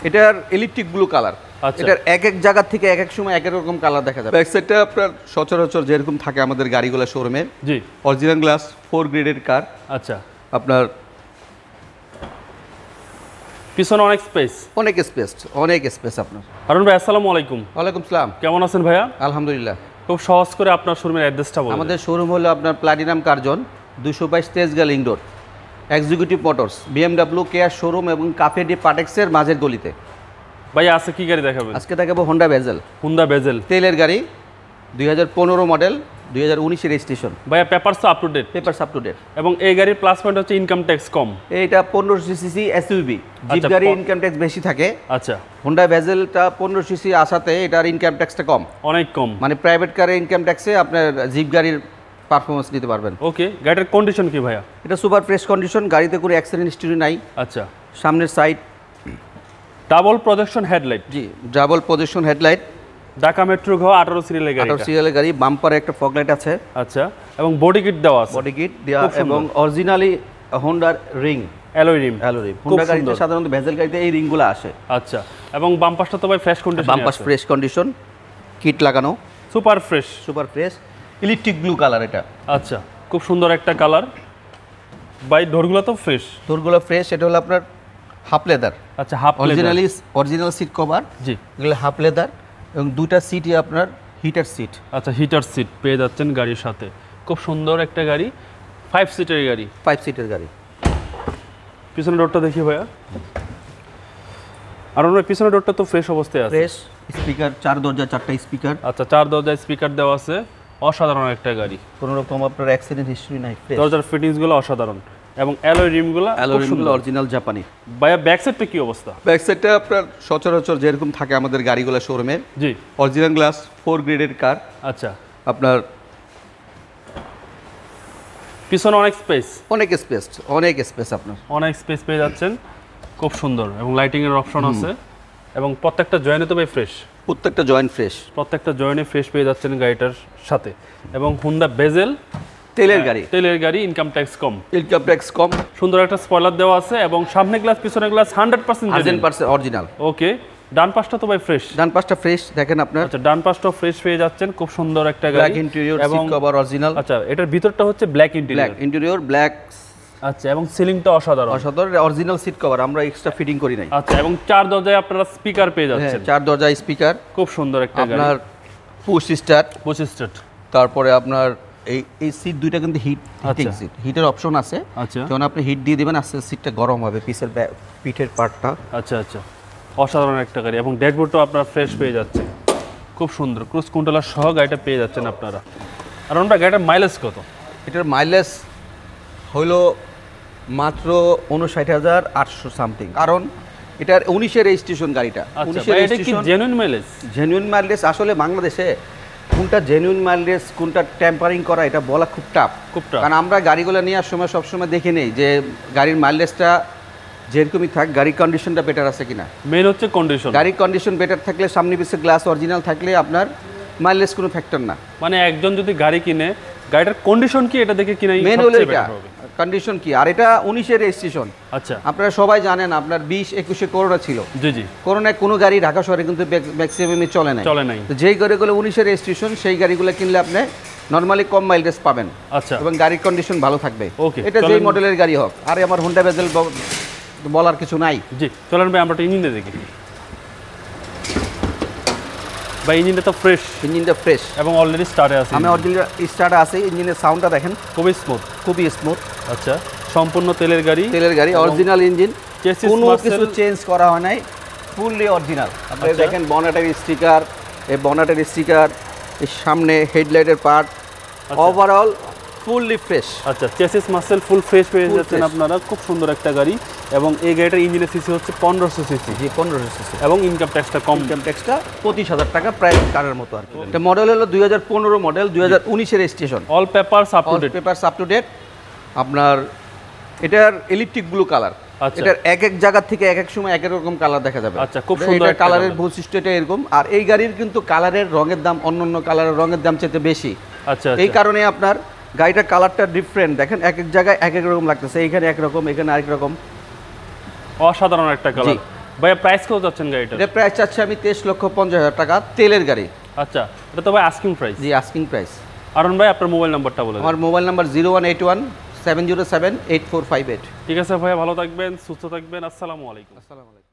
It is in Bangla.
এটার ইলেকট্রিক ব্লু কালার। আচ্ছা। এটার এক এক জায়গা থেকে এক এক সময় এক এক রকম কালার দেখা যাবে। ব্যাক সাইডটা আপনার সচরাচর যেরকম থাকে আমাদের গাড়িগুলো শোরুমে, জি অরিজিনাল গ্লাস 4 গ্রেডের কার। আচ্ছা। আপনার পিছনে অনেক স্পেস, অনেক স্পেস আপনার। হারুন ভাই আসসালামু আলাইকুম। ওয়ালাইকুম সালাম। কেমন আছেন ভাইয়া? আলহামদুলিল্লাহ। খুব সহজ করে আপনার শোরুমের অ্যাড্রেসটা বলুন। আমাদের শোরুম হলো আপনার platinum Curzon 222 Tejgaon link road, executive motors, BMW care showroom এবং কাফে ডি পাটেক্সের মাঝের গলিতে। ভাই আছে কি গাড়ি দেখাবেন? আজকে দেখাবো হোন্ডা ভেজেল। হুন্ডা বেজেল তেলের গাড়ি, 2015 মডেল, 2019 রেজিস্ট্রেশন। ভাইয়া পেপারস তো up to date? Papers up to date. এবং এই গাড়ির প্লাস পয়েন্ট হচ্ছে ইনকাম ট্যাক্স কম। এইটা 1500 সিসি এসইউভি, জিপ আচ্ছা, গাড়ির ইনকাম ট্যাক্স বেশি থাকে। আচ্ছা। হোন্ডা ভেজেলটা 1500 সিসি আসাতে এটার ইনকাম ট্যাক্সটা কম, অনেক কম। মানে প্রাইভেট কারের ইনকাম ট্যাক্সে আপনার জিপ গাড়ির পারফরমেন্স নিতে পারবেন। ওকে, গাড়ির কন্ডিশন কি ভাইয়া? এটা সুপার ফ্রেশ কন্ডিশন, গাড়িতে কোনো অ্যাক্সিডেন্ট হিস্টরি নাই। আচ্ছা। সামনের সাইড ডাবল প্রজেকশন হেডলাইট। জি, double position headlight, Dhaka metro ঘ 18 সিরিয়ালের গাড়ি। 18 সিরিয়ালের গাড়ি, বাম্পারে একটা ফগ লাইট আছে। আচ্ছা। এবং বডি কিট দেওয়া আছে। বডি কিট দেওয়া এবং অরিজিনালি হোন্ডার রিং, অ্যালয় রিম। হোন্ডা গাড়িতে সাধারণত ভেজেল গাড়িতে এই রিংগুলো আসে। আচ্ছা। এবং বাম্পাসটা তো ভাই fresh condition. Bumpers fresh condition, kit লাগানো, super fresh. Super fresh, electric blue colour এটা। আচ্ছা, খুব সুন্দর একটা কালার। ভাই ডোরগুলো তো ফ্রেশ। ডোরগুলো ফ্রেশ। এটা হলো আপনার হাফ লেদার। আচ্ছা, হাফ অরিজিনাল সিট কভার। জি, এগুলো হাফ লেদার এবং দুটা সিটই আপনার হিটার সিট। আচ্ছা, হিটার সিট পেয়ে যাচ্ছেন গাড়ির সাথে। খুব সুন্দর একটা গাড়ি, 5 সিটের গাড়ি। 5 সিটের গাড়ি। পিছনের ডোরটা দেখি ভাইয়া। আর ওনার পিছনের ডোরটা তো ফ্রেশ অবস্থায় আছে। ফ্রেশ স্পিকার, 4 দরজা 4টা স্পিকার। আচ্ছা, 4 দরজায় স্পিকার দেওয়া আছে। অসাধারণ একটা গাড়ি, কোনো রকম আপনার অ্যাক্সিডেন্ট হিস্টরি নাই। দরজার ফিটিংসগুলো অসাধারণ এবং অ্যালয় রিমগুলো অরিজিনাল জাপানি। ভাইয়া ব্যাক সাইডটা কি অবস্থা? ব্যাক সাইডটা আপনার সচরাচর যেরকম থাকে আমাদের গাড়িগুলো শোরুমে, জি অরিজিনাল গ্লাস 4 গ্রেডের কার। আচ্ছা। আপনার পিছনে অনেক স্পেস, অনেক স্পেস আপনার। অনেক স্পেস পেয়ে যাচ্ছেন। খুব সুন্দর এবং লাইটিং এর অপশন আছে এবং প্রত্যেকটা জয়েন্টে তো ভাই ফ্রেশ। প্রত্যেকটা জয়েন্ট ফ্রেশ। প্রত্যেকটা জয়েন্টে ফ্রেশ পেয়ে যাচ্ছেন গাড়িটার সাথে। এবং হুন্ডা বেজেল তেলের গাড়ি, ইনকাম ট্যাক্স কম। সুন্দর একটা স্পয়লার দেওয়া আছে এবং সামনে গ্লাস পিছনে গ্লাস 100% অরিজিনাল। ওকে, ডান পাশটা তো ভাই ফ্রেশ। ডান পাশটা ফ্রেশ দেখেন আপনার। আচ্ছা, ডান পাশটাও ফ্রেশ পেয়ে যাচ্ছেন। খুব সুন্দর একটা গাড়ি, black interior, seat cover original. আচ্ছা, এটার ভিতরটা হচ্ছে ব্ল্যাক ইন্টেরিয়র, ব্ল্যাক। আচ্ছা, এবং সিলিংটা অসাধারণ। অরিজিনাল সিট কভার, আমরা এক্সট্রা ফিটিং করি নাই। আচ্ছা, এবং 4 দরজায় আপনারা স্পিকার পেয়ে যাচ্ছেন। 4 দরজায় স্পিকার। খুব সুন্দর একটা গাড়ি। আপনার পুশ স্টার্ট। তারপরে আপনার এই সিট দুইটা কিন্তু হিটের অপশন আছে। আচ্ছা, যখন আপনি হিট দিয়ে দিবেন আস্তে সিটটা গরম হবে, পিঠের পার্টটা। আচ্ছা আচ্ছা, অসাধারণ একটা গাড়ি এবং ড্যাশবোর্ডটাও আপনারা ফ্রেশ পেয়ে যাচ্ছে। খুব সুন্দর ক্রুজ কন্ট্রোলার সহ গাড়িটা পেয়ে যাচ্ছেন আপনারা। আর আমরা গাড়িটার মাইলেজ কত? এটার মাইলেজ হলো মাত্র 59,800 সামথিং, কারণ এটার 19-এর রেজিস্ট্রেশন গাড়িটা। 19-এর রেজিস্ট্রেশন। জেনুইন মাইলেজ আসলে বাংলাদেশে কোনটা জেনুইন মাইলেজ কোনটা টেম্পারিং করা এটা বলা খুব টাফ। কারণ আমরা গাড়িগুলো নেওয়ার সময় সবসময় দেখে নেই যে গাড়ির মাইলেজটা যেরকমই থাক, গাড়ির কন্ডিশনটা বেটার আছে কিনা। মেইন হচ্ছে কন্ডিশন। গাড়ির কন্ডিশন বেটার থাকলে, সামনে পিছে গ্লাস অরিজিনাল থাকলে আপনার মাইলেজ কোনো ফ্যাক্টর না। মানে একজন যদি গাড়ি কিনে গাড়িটার কন্ডিশন কি এটা দেখে কিনাই মেইন হলো এটা কন্ডিশন কি। আর এটা 19-এর রেজিস্ট্রেশন। আচ্ছা, আপনারা সবাই জানেন আপনার 20-21-এ করোনা ছিল। জি, করোনায় কোনো গাড়ি ঢাকা শহরে কিন্তু ম্যাক্সিমামে চলে নাই। তো যেই গাড়িগুলো 19-এর রেজিস্ট্রেশন সেই গাড়িগুলো কিনলে আপনি নরমালি কম মাইলেজ পাবেন। আচ্ছা, এবং গাড়ির কন্ডিশন ভালো থাকবে। ওকে, এটা যেই মডেলের গাড়ি হোক। আর আমার হোন্ডা ভেজেল বলার কিছু নাই। জি, চলেন ভাই আমরা ইঞ্জিনটা দেখি। ভাই ইঞ্জিনটা তো ফ্রেশ। ইঞ্জিনটা ফ্রেশ এবং অলরেডি স্টার্টে আছে। অলরেডি স্টার্টে আছে। ইঞ্জিনের সাউন্ডটা দেখেন, খুবই স্মুথ। আচ্ছা, সম্পূর্ণ তেলের গাড়ি, অরিজিনাল ইঞ্জিন, কোনো কিছু চেঞ্জ করা হয় নাই, ফুললি অরিজিনাল। আপনি দেখেন বনেটের স্টিকার, এই সামনে হেডলাইটের পার্ট, ওভারঅল ফুললি ফ্রেশ। আচ্ছা, চেসিস মাসেল ফুল ফ্রেশ পেয়ে যাচ্ছেন আপনারা। খুব সুন্দর একটা গাড়ি এবং এই গাড়িটার ইঞ্জিনের সিসি হচ্ছে 1500 সিসি। জি, 1500 সিসি। এবং ইনকাম ট্যাক্সটা কম। ইনকাম ট্যাক্সটা 25,000 টাকা, প্রাইভেট কারের মতো আর কি। এটা মডেল হলো 2015 মডেল, 2019-এর registration. All papers up to date. আপনার এটার ইলেকট্রিক ব্লু কালার। এটার এক এক জায়গা থেকে এক এক সময় এক এক রকম কালার দেখা যাবে। আচ্ছা, খুব সুন্দর কালারের বৈশিষ্ট্যটা এরকম। আর এই গাড়ির কিন্তু কালারের রঙের দাম অন্যান্য কালারের রঙের দাম চাইতে বেশি। আচ্ছা, এই কারণে আপনার গাড়িটার কালারটা ডিফারেন্ট। দেখেন এক এক জায়গায় এক এক রকম লাগতেছে, এইখানে একরকম, এখানে আরেক রকম। অসাধারণ একটা কালার। ভাইয়া প্রাইস কত যাচ্ছেন গাড়িটা? এটা প্রাইস চাচ্ছি আমি 23,50,000 টাকা, তেলের গাড়ি। আচ্ছা, এটা তো ভাই আস্কিং প্রাইস। জি, আস্কিং প্রাইস। আরন ভাই আপনার মোবাইল নাম্বারটা বলে দিন। আমার মোবাইল নাম্বার 0181 707 8458। ঠিক আছে ভাইয়া, ভালো থাকবেন, সুস্থ থাকবেন, আসসালামু আলাইকুম। আসসালামু আলাইকুম।